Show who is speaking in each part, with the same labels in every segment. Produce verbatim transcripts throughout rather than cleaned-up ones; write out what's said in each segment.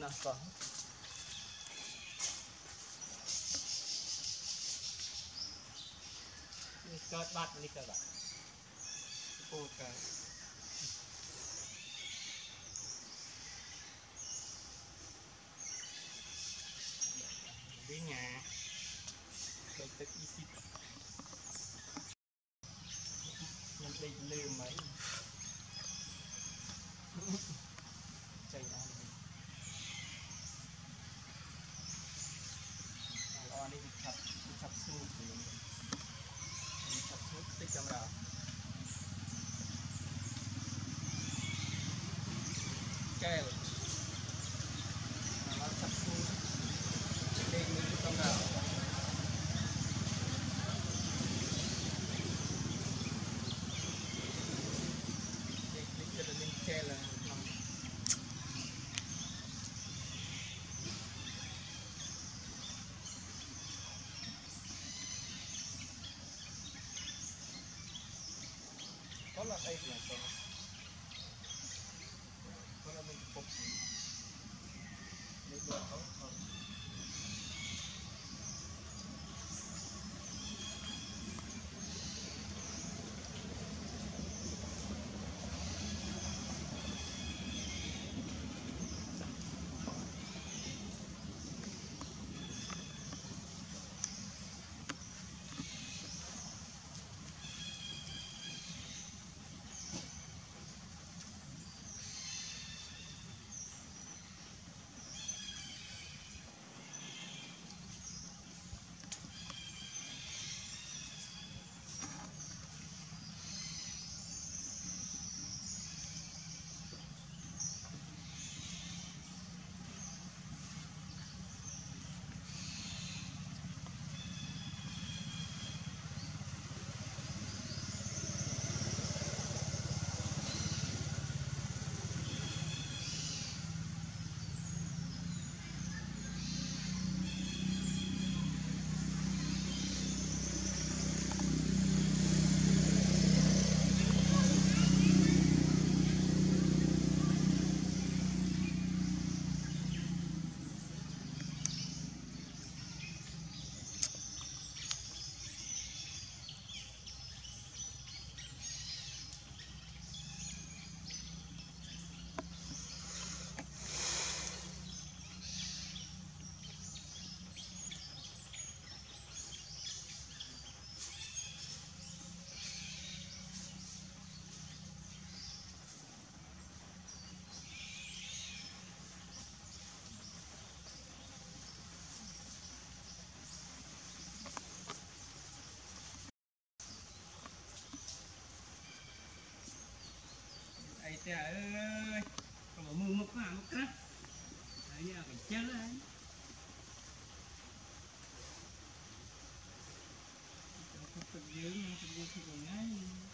Speaker 1: là có cất bát đi cơ bạn ok đi nhà để tự đi mình đi lừa mấy chạy ra lo đi chập chập xuống chập xuống tích camera kèo nó chập xuống đây mình camera kèo là có là đây là có có là mình phục để được không không trời ơi còn mưa mực nào mực đó đấy nha phải chết đấy tự dưới nha tự dưới thì ngay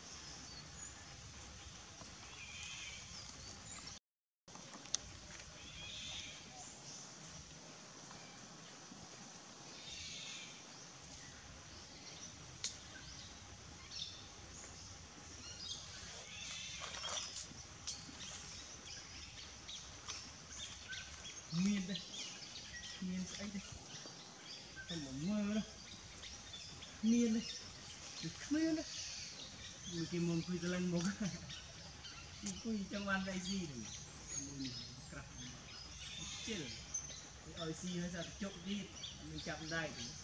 Speaker 1: miên đây miên ấy đây còn một mơ đó miên đây được miên đấy người kia muốn quy lên một quy trong ăn đây gì rồi chết rồi ơi xi nó ra chụp đi mình chạm đây